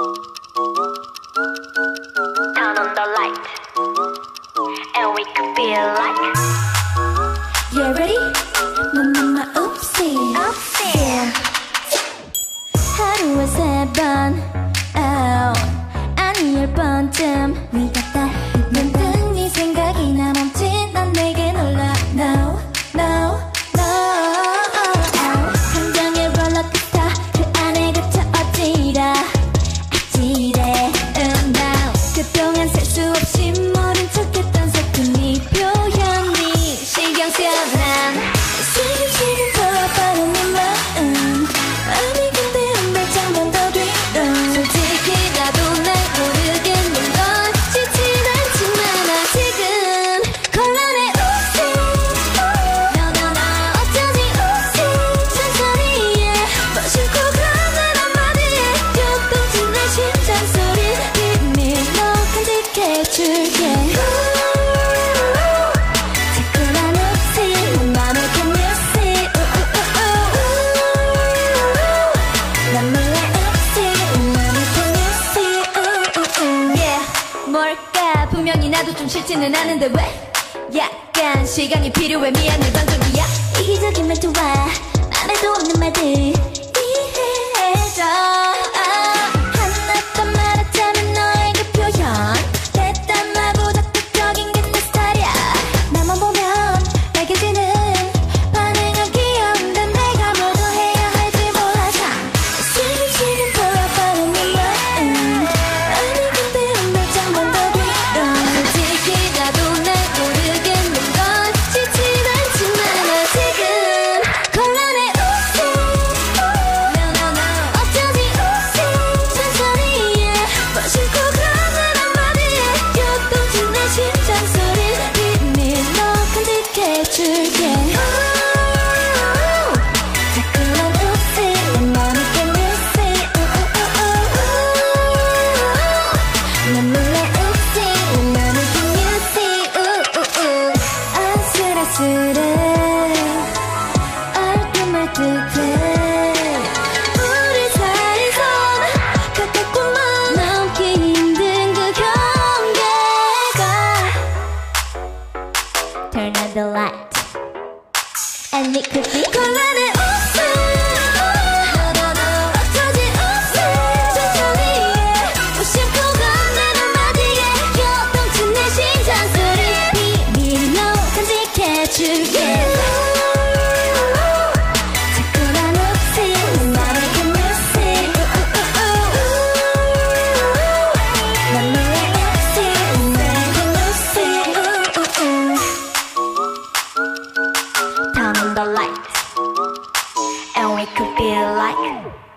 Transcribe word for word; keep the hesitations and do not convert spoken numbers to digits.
Turn on the light and we could feel like. You ready? Mama, oopsie. Oopsie. Yeah. 하루에 세 번, oh, 아니 열 번쯤 네가 딱 문득 네 생각이 나 멈칫 난 내게 놀라. No, no, no. 감정의 롤러코스터 그 안에 갇혀 어찌라 아찔해. um, now. 그동안 셀 수 없이 모른 척했던 슬픈 네 표현이 신경 쓰여. 난 지금 돌아버린 네 마음. 아니 근데 한 발짝만 더 뒤로. 솔직히 나도 날 모르겠는 걸 지진 않지만 아직은 곤란해. 오씨 No no no 어쩌지 오씨 천천히 yeah. 멋있고 그런 한마디에 요동친 내 심장 소리 비밀로 간직해줄게. 자꾸만 오씨 내 맘을 can you see. 난 몰라 오씨 내 맘을 can you see. Yeah 뭘까 분명히 나도 좀 싫지는 않은데 왜 약간 시간이 필요해. 미안해 방송이야. 이기적인 말투와 맘에도 없는 말들 이해해줘. 하나도 말하자면 너의 그 표현 됐단 말보다 극적인 게 내 스타일이야. 나만 보면 빨개지는 반응은 귀여운데 내가 모두 해야 할지 몰라서 지금 지금 돌아버린 네 마음. 아니 근데 한 발짝만 더 뒤로. 솔직히 나도 날 모르겠는 걸 지진 않지만 아직은 곤란해. 오씨 No no no 어쩌지 오씨 천천히 yeah. 멋있고 그런 한마디에 요동친 내 심장 소리 비밀로 간직해줄게. 자꾸만 오씨 내 맘을 can you see. 난 몰라 오씨 내 맘을 can you see. 아슬아슬해 알듯말듯해 우리 사이 선 가깝고만 넘기 힘든 그 경계가. Turn on the light and it could be 곤란해. 오씨 No no no 어쩌지 오씨 천천히 yeah. 무심코 건넨 한마디에 요동친 내 심장 소리 비밀로 간직해줄게. 자꾸만 오씨 내 맘을 can you see. 난 몰라 오씨 내 맘을 can you see. Turn on the light and we could feel like.